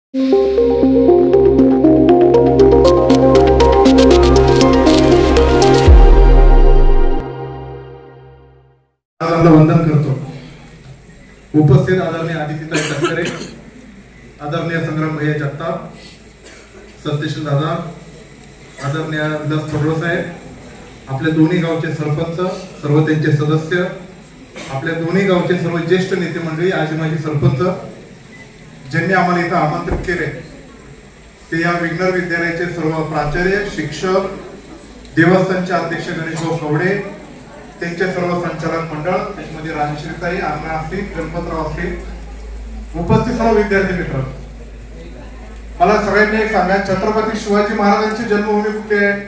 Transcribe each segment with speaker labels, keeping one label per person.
Speaker 1: वंदन करतो। उपस्थित आदरणीय आदित्यताई तटकरे, आदरणीय संग्राम भैया जगताप, सत्यशील दादा, आदरणीय विलास पडवळ साहेब, आपल्या दोन्ही गावचे सरपंच, सर्व त्यांचे सदस्य, आपल्या दोन्ही गावचे सर्व ज्येष्ठ नेते मंडळी, आजी माजी सरपंच, ज्यांनी आम्हाला इथं आमंत्रित केले ते या विघ्नर विद्यालयाचे सर्व प्राचार्य, शिक्षक, देवस्थानचे अध्यक्ष गणेशभाऊ कवडे, त्यांचे सर्व संचालक मंडळ, त्याच्यामध्ये राजश्रीताई, अण्णा असतील, गणपतराव असतील, उपस्थित सर्व विद्यार्थी मित्र, मला सगळ्यांनी एक सांगा, छत्रपती शिवाजी महाराजांची जन्मभूमी कुठे आहे?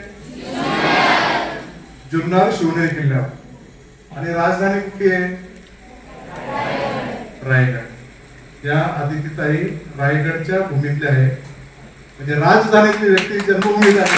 Speaker 1: जुन्नर शिवनेरी किल्ल्यावर. आणि राजधानी कुठे आहे? रायगड. या आदित्यताई रायगडच्या भूमीतल्या आहे, म्हणजे राजधानीतली व्यक्ती जन्मभूमी आहे.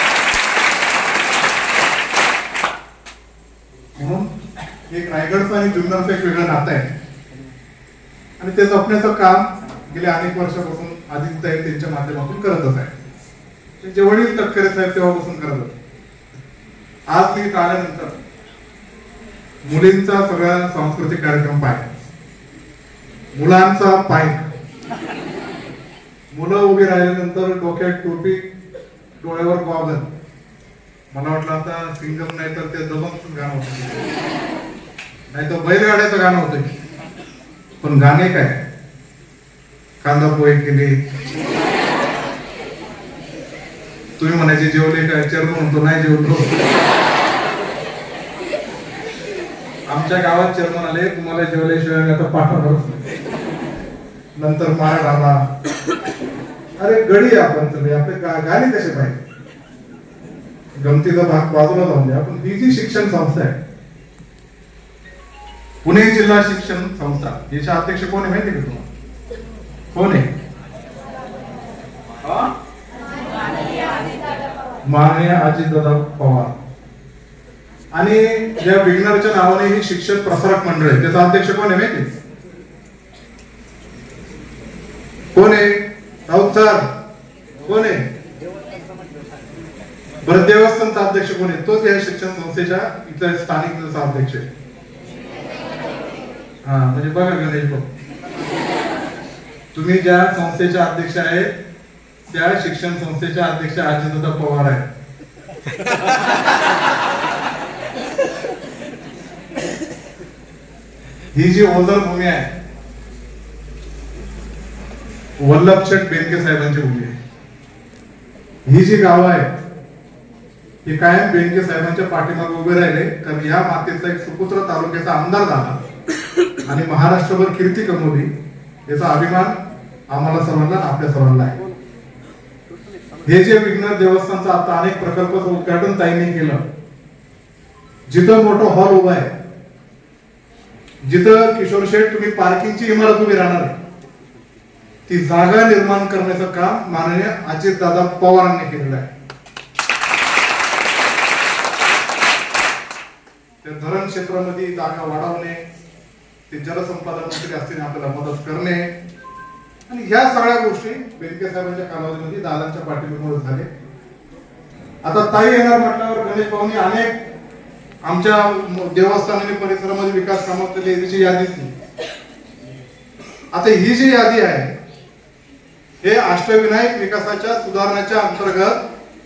Speaker 1: म्हणून एक रायगडचं आणि जुन्नरचं एक वेगळं नातं आहे आणि ते जपण्याचं काम गेल्या अनेक वर्षापासून आदित्यताई त्यांच्या माध्यमातून करतच आहे. जे वडील तटकरे साहेब तेव्हापासून करत होते. आज मी आल्यानंतर मुलींचा सगळा सांस्कृतिक कार्यक्रम पाहिला, मुलांचा पाहिला. मुलं उभी राहिल्यानंतर डोक्यात टोपी, डोळ्यावर गॉगल. मला वाटलं आता सिंगम नाही तर ते दबंगचं गाणं होतं, नाही तर बैलगाड्याचं गाणं होतं. पण गाणे काय, कांदा पोहे केले. तुम्ही म्हणायचे जेवले काय? चेअरमन म्हणतो नाही जेवलो. आमच्या गावात चेअरमन आले, तुम्हाला जेवल्याशिवाय आता पाठवणारच नाही. नंतर मारा आला. अरे गडी आपण सगळे, आपले गाणे कसे पाहिजे? गमतीचा भाग बाजूला जाऊन द्या. पण ही जी शिक्षण संस्था आहे, पुणे जिल्हा शिक्षण संस्था, याचे अध्यक्ष कोण आहे माहिती का तुम्हाला? कोण आहे? माननीय अजितदादा पवार. आणि या विघ्नरच्या नावाने ही शिक्षक प्रसारक मंडळ आहे, त्याचा अध्यक्ष कोण आहे माहिती? कोण आहे? राऊत सर कोण आहे? बरं, देवस्थानचा अध्यक्ष कोण आहे? तोच या शिक्षण संस्थेच्या इथल्या स्थानिक अध्यक्ष आहे. हा, म्हणजे बघा गणेश भाऊ, तुम्ही ज्या संस्थेच्या अध्यक्ष आहेत त्या शिक्षण संस्थेच्या अध्यक्ष अजितदादा पवार आहेत. ही जी ओझर भूमी आहे, वल्लभशेठ बेनके साहेबांची भूमी आहे. ही जी गावं आहेत हे कायम बेनके साहेबांच्या पाठीमागे उभे राहिले, कारण या मातेचा एक सुपुत्र तालुक्याचा आमदार झाला आणि महाराष्ट्रभर कीर्ती कमवली. याचा अभिमान आम्हाला सर्वांना, आपल्या सर्वांना आहे. हे जे विघ्नर देवस्थानचं आता अनेक प्रकल्पाचं उद्घाटन ताईंनी केलं, जिथं मोठं हॉल उभा आहे, जिथं किशोर शेठ तुम्ही पार्किंगची इमारत उभी राहणार आहे, ती जागा निर्माण करण्याचं काम माननीय अजितदादा पवारांनी केलेलं आहे. त्या धरण क्षेत्रामध्ये जागा वाढवणे, ते जलसंपदा मंत्री असतील आपल्याला मदत करणे, आणि ह्या सगळ्या गोष्टी बेनके साहेबांच्या कालावधीमध्ये दादांच्या पाठीमागे झाले. आता ताई येणार म्हटल्यावर गणेश भाऊंनी अनेक आमच्या देवस्थान आणि परिसरामध्ये विकास कामं केली, याची यादीच नाही. आता ही जी यादी आहे हे अष्टविनायक विकासाच्या सुधारण्याच्या अंतर्गत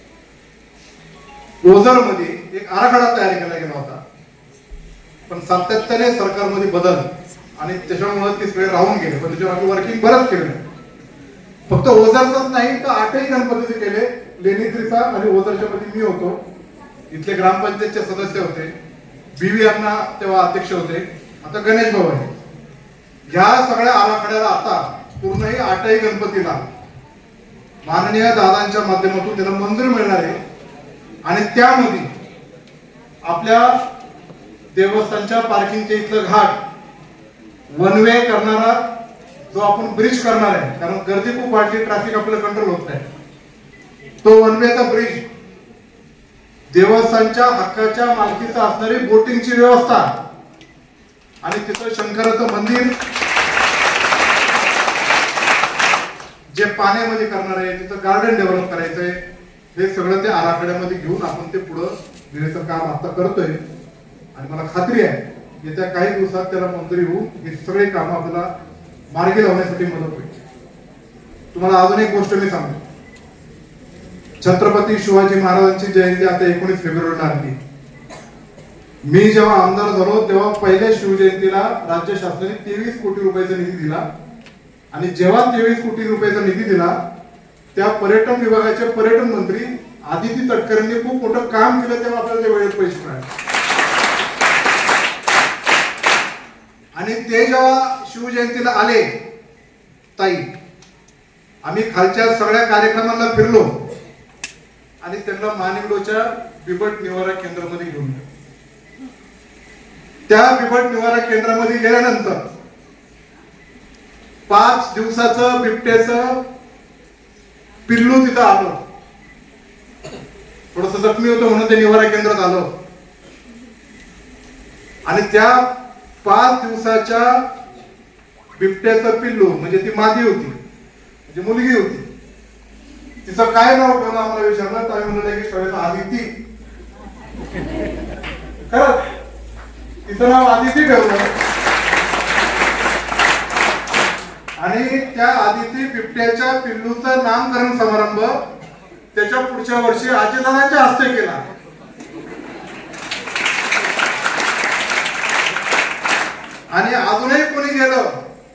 Speaker 1: ओझरमध्ये एक आराखडा तयार केला गेला होता. पण सातत्याने सरकारमध्ये बदल आणि त्याच्यामुळे ते सगळे राहून गेले. पण त्याच्यावर वर्किंग बरंच केलं. फक्त ओझरच नाही तर 8ही गणपतीचे केले. लेणीत्रीचा आणि ओझरच्या मध्ये मी होतो, इथले ग्रामपंचायतचे सदस्य होते, बीव्ही अण्णा तेव्हा अध्यक्ष होते, आता गणेश भाऊ आहे. ह्या सगळ्या आराखड्याला आता पूर्णही 8ही गणपतीला माननीय दादांच्या माध्यमातून त्याला मंजुरी मिळणार आहे. आणि त्यामध्ये आपल्या देवस्थानच्या पार्किंगच्या इथलं घाट वन वे करणारा जो आपण ब्रिज करणार आहे, कारण गर्दी खूप वाढली, ट्रॅफिक आपल्याला कंट्रोल होत नाही, तो वन वेचा ब्रिज, देवस्थानच्या हक्काच्या मालकीचा असणारी बोटिंगची व्यवस्था आणि तिथं शंकराचं मंदिर, जे पाण्यामध्ये करणार आहे, तिथं गार्डन डेव्हलप करायचंय, हे सगळं ते आराखड्यामध्ये घेऊन आपण ते पुढं नेण्याचं काम आता करतोय. आणि मला खात्री आहे येत्या काही दिवसात त्याला मंजुरी होऊन हे सगळे काम आपल्याला मार्गी लावण्यासाठी मदत होईल. तुम्हाला अजून एक गोष्ट मी सांगतो. छत्रपती शिवाजी महाराजांची जयंती आता 19 फेब्रुवारीला आली. मी जेव्हा आमदार झालो तेव्हा पहिल्या शिवजयंतीला राज्य शासनाने 23 कोटी रुपयाचा निधी दिला. आणि जेव्हा 23 कोटी रुपयाचा निधी दिला त्या पर्यटन विभागाचे पर्यटन मंत्री आदिती तटकरेंनी खूप मोठं काम केलं, तेव्हा आपल्याला ते वेळेत पैसे मिळाले. आणि ते जेव्हा शिवजयंतीला आले ताई, आम्ही खालच्या सगळ्या कार्यक्रमांना फिरलो आणि त्यांना मानिवलोच्या बिबट निवारा केंद्रामध्ये घेऊन गेलो. त्या बिबट निवारा केंद्रामध्ये गेल्यानंतर 5 दिवसाचं बिबट्याचं पिल्लू तिथं आलं. थोडस जखमी होतं म्हणून ते निवारा केंद्रात आलं. आणि त्या 5 दिवसाच्या बिबट्याचं पिल्लू म्हणजे ती मादी होती, म्हणजे मुलगी होती. तिचं काय नाव ठेवलं आम्हाला विचारलं तर आम्ही म्हणलं की शाळेत आदिती. खरं तिचं नाव आदिती ठेवलं. आणि त्या आदिती बिबट्याच्या पिल्लूचं नामकरण समारंभ त्याच्या पुढच्या वर्षी आजीदादांच्या हस्ते केला. आणि अजूनही कोणी गेलं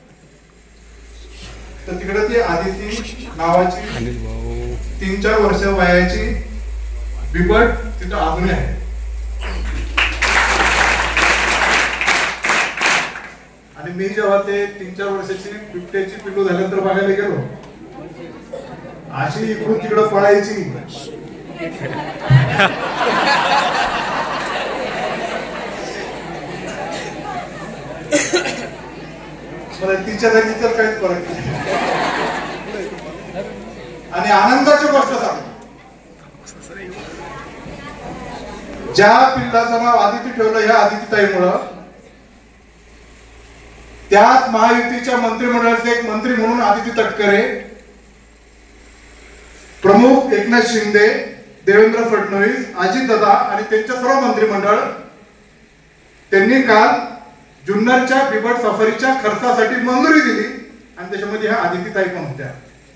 Speaker 1: तर तिकडे ती आदिती नावाची 3-4 वर्ष वयाची बिबट तिथं अजूनही आहे. आणि मी जेव्हा ते 3-4 वर्षाची बिबट्याची पिल्लू झाल्यानंतर बघायला गेलो, अशी इकडून तिकडं पळायची. तिच्या जागी तर काहीच फरक नाही. आणि आनंदाची गोष्ट सांगतो, ज्या पिल्लाचं नाव आदिती ठेवलं ह्या आदितीताईमुळं त्याच महायुतीच्या मंत्रिमंडळाचे एक मंत्री म्हणून आदिती तटकरे, प्रमुख एकनाथ शिंदे, देवेंद्र फडणवीस, अजितदादा आणि त्यांच्या सर्व मंत्रिमंडळ त्यांनी काल जुन्नरच्या बिबट सफारीच्या खर्चासाठी मंजुरी दिली. आणि त्याच्यामध्ये ह्या आदितीताई पण होत्या.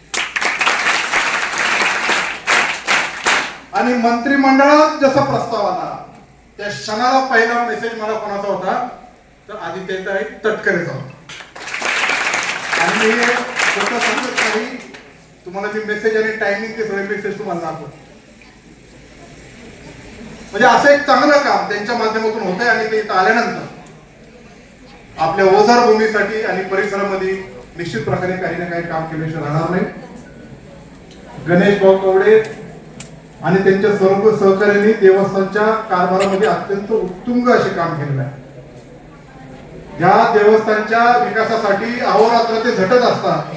Speaker 1: आणि मंत्रिमंडळात जसा प्रस्ताव आला त्या क्षणाला पहिला मेसेज मला कोणाचा होता तर आदितीताई तटकरेचा होता. आणि मी स्वतः सांगत नाही, तुम्हाला मी मेसेज आणि टायमिंग ते सगळे मेसेज तुम्हाला दाखवतो. म्हणजे असं एक चांगलं काम त्यांच्या माध्यमातून होतंय. आणि ते इथं आल्यानंतर आपल्या ओझर भूमीसाठी आणि परिसरामध्ये निश्चित प्रकारे काही ना काही काम केल्याशिवाय राहणार नाही. गणेश भाऊ कवडे आणि त्यांच्या सर्व सहकार्यांनी देवस्थानच्या कारभारामध्ये अत्यंत उत्तुंग असे काम केलेलं आहे. या देवस्थानच्या विकासासाठी अहोरात्र ते झटत असतात.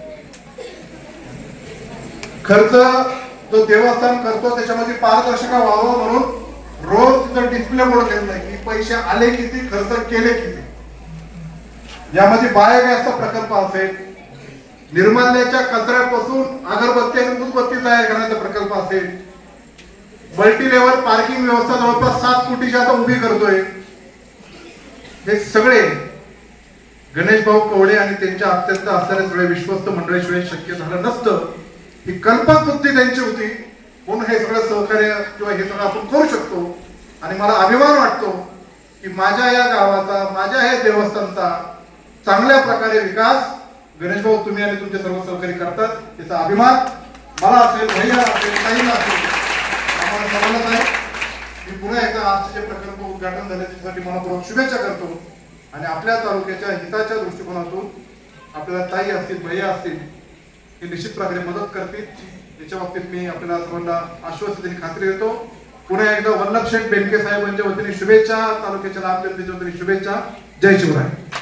Speaker 1: खर्च जो देवस्थान करतो त्याच्यामध्ये पारदर्शकता व्हावं म्हणून रोज तिथं डिस्प्ले बोर्ड केलेला आहे की पैसे आले किती, खर्च केले किती. यामध्ये बायोगॅसचा प्रकल्प असेल, निर्माल्याच्या कचऱ्यापासून अगरबत्ती आणि उदबत्ती तयार करण्याचा प्रकल्प असेल, मल्टी लेवल पार्किंग व्यवस्था जवळपास 7 कोटीची आता उभी करतोय. हे सगळे गणेश भाऊ कवडे आणि त्यांच्या अत्यंत असणाऱ्या सगळे विश्वस्त मंडळीशिवाय शक्य झालं नसतं. ही कल्पकबुद्धी त्यांची होती म्हणून हे सगळं सहकार्य किंवा हे सगळं आपण करू शकतो. आणि मला अभिमान वाटतो की माझ्या या गावाचा, माझ्या या देवस्थानचा चांगल्या प्रकारे विकास गणेश भाऊ तुम्ही आणि तुमचे सर्व सहकारी करतात. त्याचा अभिमान मला असेल, भैया असेल, ताईला असेल, आम्हाला सर्वांनाच आहे. मी पुन्हा एकदा आजचे प्रकल्प उद्घाटन झाले त्यासाठी मनपूर्वक शुभेच्छा करतो. आणि आपल्या तालुक्याच्या हिताच्या दृष्टिकोनातून आपल्याला ताई असतील, भैया असतील, हे निश्चित प्रकारे मदत करतील. याच्या बाबतीत मी आपल्याला सर्वांना आश्वासन आणि खात्री देतो. पुन्हा एकदा वल्लभ शेठ बेनके साहेबांच्या वतीने शुभेच्छा, तालुक्याच्या लाभ जनतेच्या वतीने शुभेच्छा. जय शिवराय.